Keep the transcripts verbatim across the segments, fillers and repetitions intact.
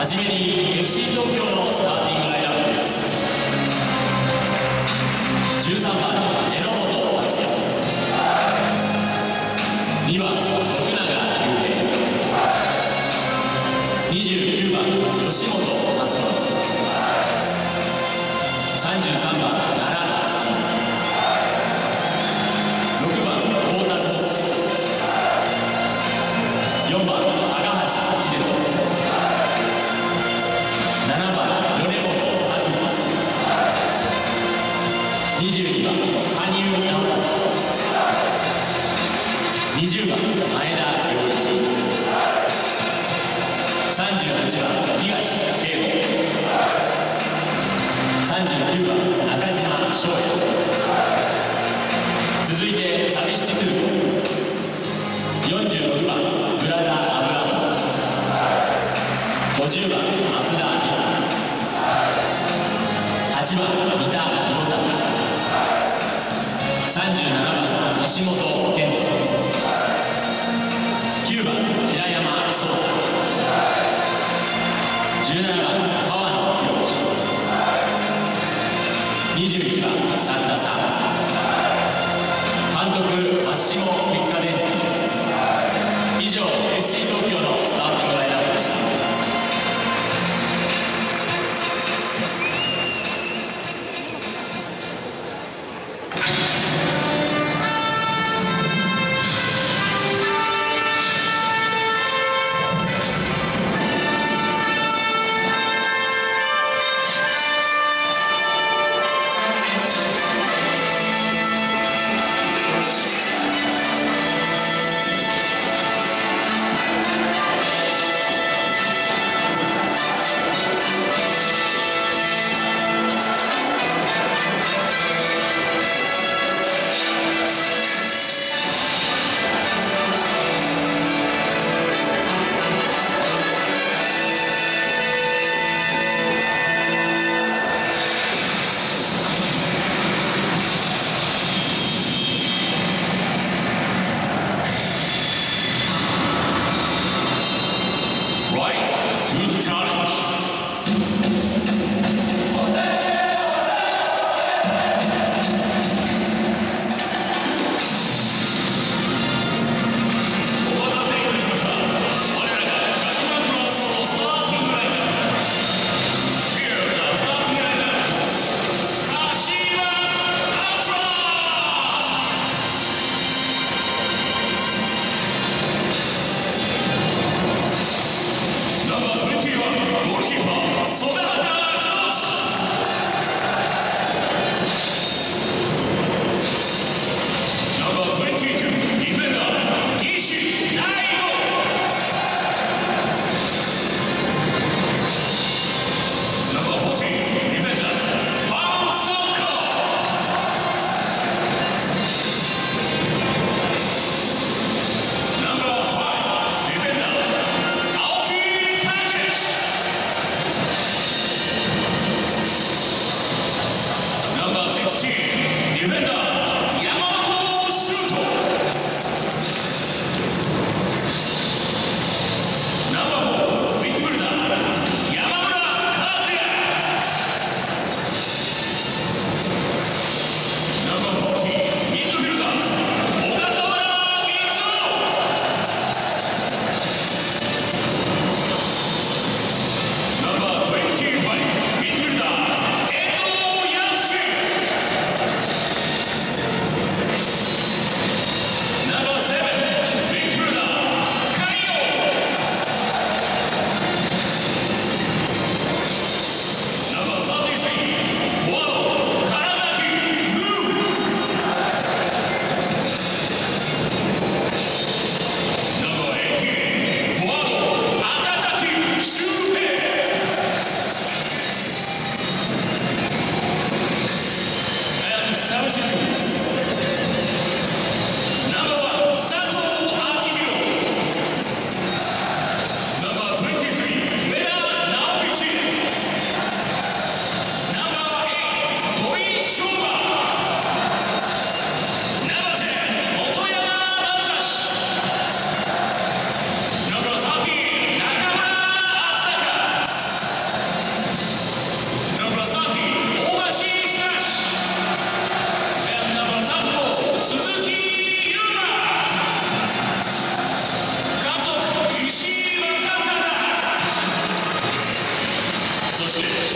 はじめに エフシー 東京のスターティングラインナップです。じゅうさんばん榎本達也、にばん徳永雄平、にじゅうきゅうばん吉本和真、さんじゅうさんばん奈良夏樹、ろくばん太田康介、よんばん高橋秀人、ななばん米本拓司、にじゅうにばん羽生直人、にじゅうばん前田良一、さんじゅうはちばん東圭吾、さんじゅうきゅうばん中島翔也。続いてサビシチトゥート、よんじゅうろくばんブラダー・アブラム、ごじゅうばん松田美奈、はちばん三田宏太、さんじゅうななばん石本健人、きゅうばん平山壮太、じゅうななばん川野博樹、にじゅういちばん三田さん、監督マッシモ・ピッカデンティ。以上 エフシー 東京のスターティングラインナップでした。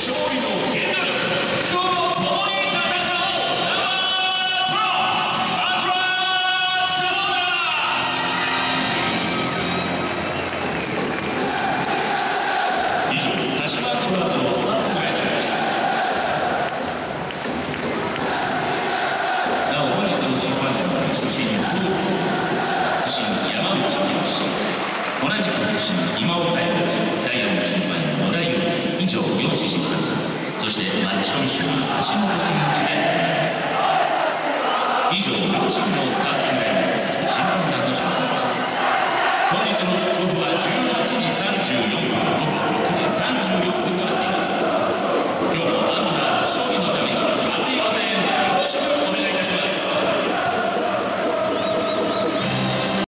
勝利の原動力、今日も共に戦おう。ナンバートラアントラスローダース。以上、鹿島トラーズのスタートがやりました。なお本日の審判団は主審東條、副審山内博、同じく副審今岡洋一、第四の審判野田洋一、以上よん審判団、そしてマッチコミッショナー橋本健一で行います。以上両チームのスタート